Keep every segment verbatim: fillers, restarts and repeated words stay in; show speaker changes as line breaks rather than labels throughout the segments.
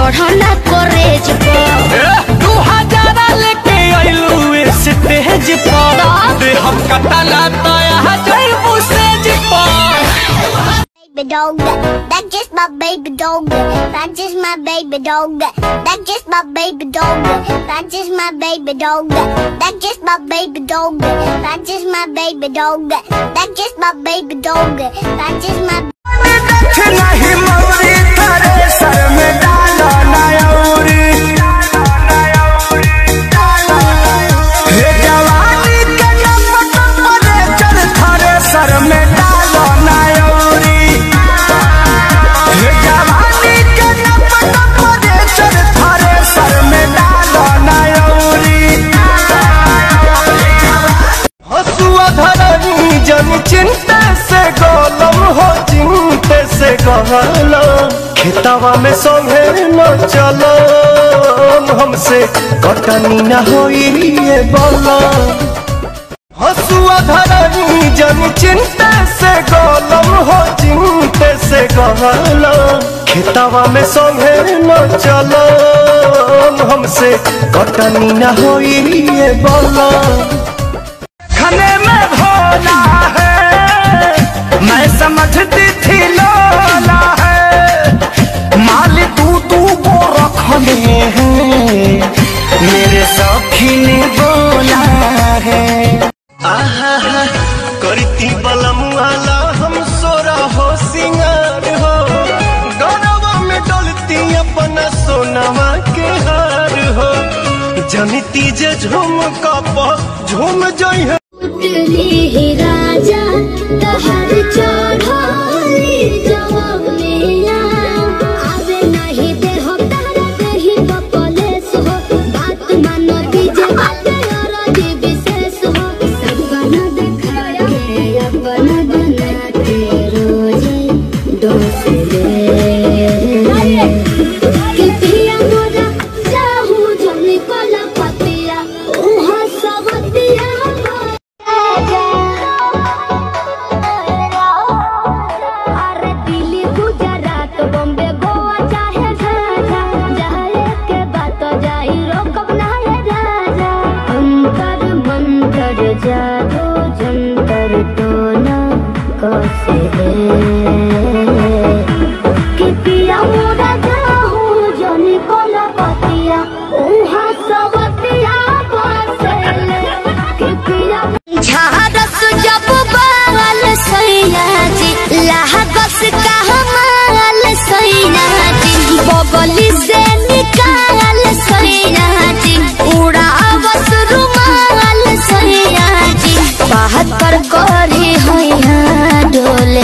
चढ़ना कॉलेज पर
दू हजारा लेके आइलू स्टेज पर दे हम कतला तया जइबू सेज पर।
Baby dog, that's just my baby dog. That's just my baby dog. That's just my baby dog. That's just my baby dog. That's just my baby dog. That's just my baby dog. That's just my baby dog. That's just my
नहीं मौरी तेरे सर में डालो नयौरी हे जवानी के नमक परे चल थारे सर में डालो नयौरी हे जवानी के नमक परे चल थारे सर में डालो नयौरी हसुआ धरनी जन चिंता से गोलम हो चिंते से गहलो खेतवा में सोहे न चलो हमसे कटनी न होई ये बोलो हसुआ धरनी जन चिंते से गोलम हो चिंते से गहलो खेतवा में सोहे न चलो हमसे कटनी न होई ये बोलो खाने में भोला है मैं समझती थी लोला है माल तू तू वो रखने हैं मेरे सखी ने बोला है आहा हा करती बलम वाला हम सोरा हो सिंगार हो गौरवा में डोलती अपना सोनावा के हार हो जनती जे झूम कप झूम जाई है
राजा तहर चढ़ाली जवानिया आवे नहीं दे हो तारा देही बपलेस हो बात मानो दीजे बात और जी विशेष हो सब बना दिखाया के अपना बनाते रोजे दोसरे कि पिया मोरा चाहू जमी कोला पतिया ओहा सबतिया जादू जंतर टोना कैसे कि पिया मोरा जाहू जनी कोला पतिया उहा सबतिया बसेले कि पिया झारस जब बाल सैया जी लागस का हमाल सैया जी बगली से निकाल सैया जी उड़ावस रुमाल सैया जी बाहर पर कोरी होया डोले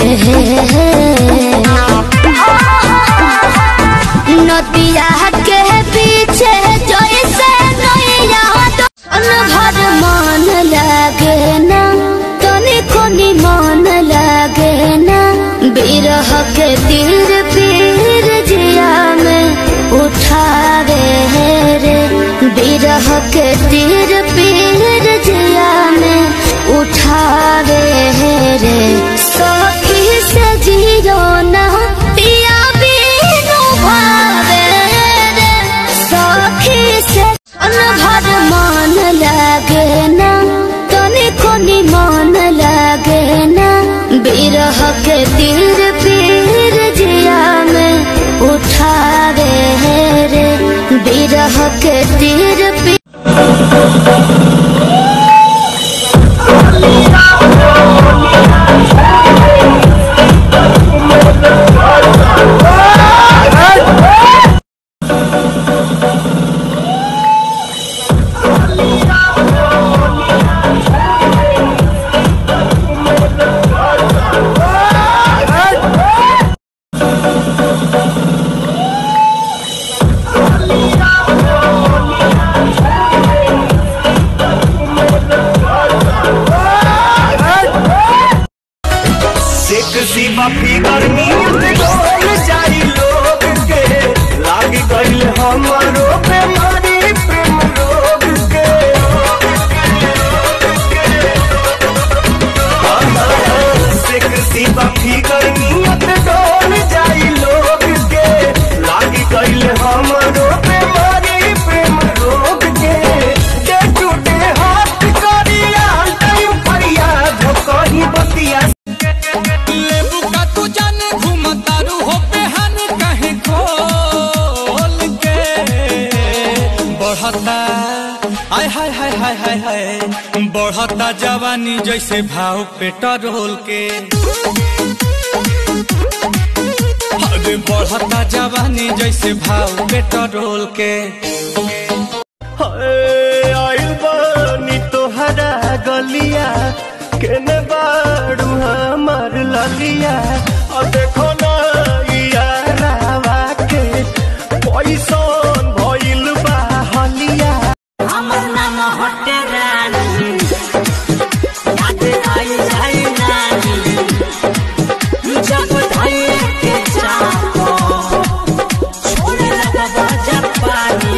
नदिया के पीछे जैसे नैया भर मन लागे ना तनी कोनी मन लागे ना बिरह के तीर पीर जिया में उठावे रे बिरह के तीर पीर जिया में उठावे रे सखी से जियो ना पिया बिनु भावे रे सखी से भर मन लागे ना तनी कोनी मन लागे ना बिरह के तीर पीर जिया में उठावे रे बिरह के तीर पीर
फिगर गर्मी डोल जाई लोग के लागी गइल हमारो बेमारी प्रेम रोग के सेक्सी फिगर गर्मी डोल जाई लोग के लागी गइल हमारो बढ़ता जवानी जैसे भाव पेट्रोल के, अरे बढ़ता जवानी जैसे भाव पेट्रोल के।
आइल बानी तोहरा गलिया केने बाड़ू हमार ललिया, और देखो ना यारावा के पैसन भइल बा हलिया।
हमर नाम हटे रानी, याद आई जाई नानी, जब धाये के चाहो छोड़े लगा जब पानी।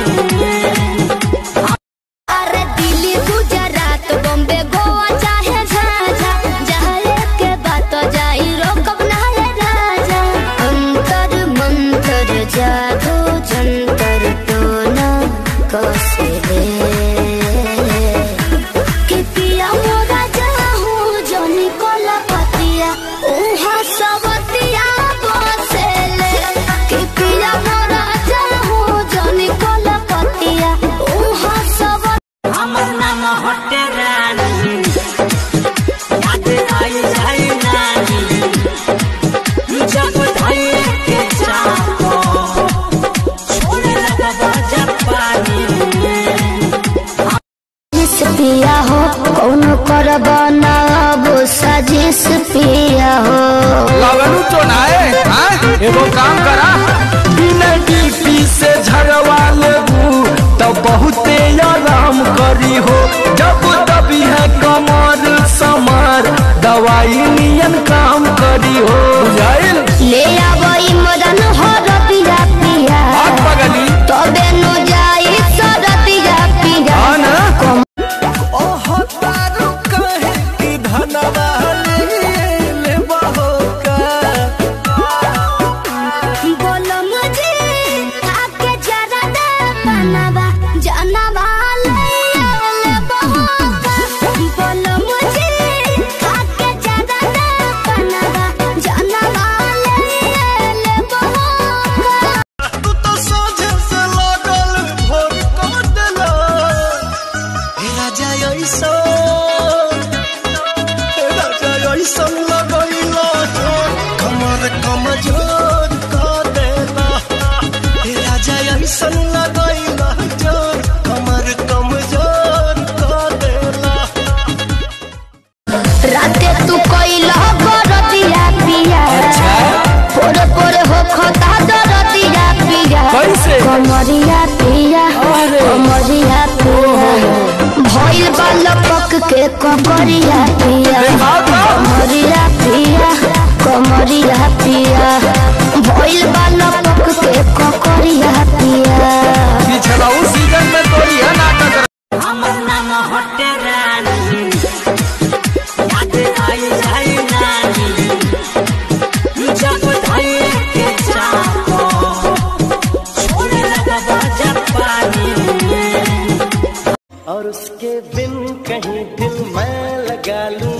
अरे दिल्ली गुजरात बॉम्बे गोवा चाहे झाझा, जाए के बात जाई रोकब ना है राजा। अंतर मंतर जादू जंतर टोना कसे कि पिया मोरा जाहू जनी कोला पतिया उहा सबतिया बसेले। कि पिया मोरा जाहू जनी कोला पतिया उहा सब।
हमर नाम हटे रानी, याद आई जाई नानी, जब धाये के चाहो छोड़े लगा जब पानी।
जिस पिया हो कौन कर बनाब साजिश पिया हो।
लगनू तो ना है, हाँ? एगो काम करा, बिना ड्यूटी से झरवा लेबू तो बहुते आराम करी हो। जब दबी है कमर समार दवाई नियन काम करी हो, बुझाइल?
ले आवई मदन हो रतिया पिया,
आग पगली
तबे नो जाई सरतिया पिया।
हाँ ना?
ओह तारू कहे कि धनवा ले बहो का।
बोलो मुझे आके जरा दे बनवा जानवा ले ले बहोका। बोलो मुझे आके जरा दे बनवा जानवा ले ले बहोका।
तू तो सोझे से लागल भोर को देला राजा ऐसा, राजा ऐसा लगैला कमर कमजोर कर देला। राजा ऐसा लगैला जोर कमर कमजोर कर देला।
राते तू कोइला बरतिया पिया, पोरे पोरे हो खता दरतिया पिया।
कैसे?
कमरिया पिया कमरिया पिया, भइल बाल पक के कमरिया पिया। कमरिया पिया कमरिया पिया, भइल बाल पक के कमरिया पिया।
पिछला उस सीजन में तो यह नाटक।
हमर नाम हटे रानी, याद आई जाई नानी, जब धाये के चाहो छोड़े लगा जब पानी।
और उसके बिन कहीं दिल मैं लगा लूं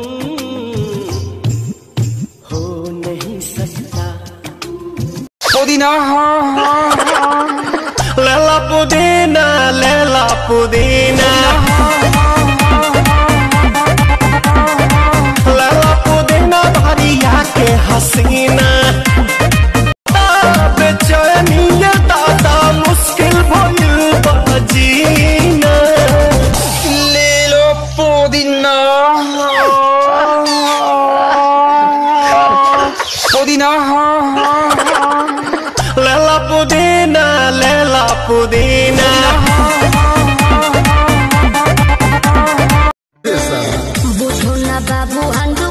हो नहीं सकता।
पुदीना
लैला पुदीना लैला पुदीना, लैला पुदीना भरिया के हसीना। बेचैनिया दादा मुश्किल भइल बा जीना।
ले लो पुदीना पुदीना
लैला पुदीना लैला पुदीना।
बुझो ना बाबू हंडू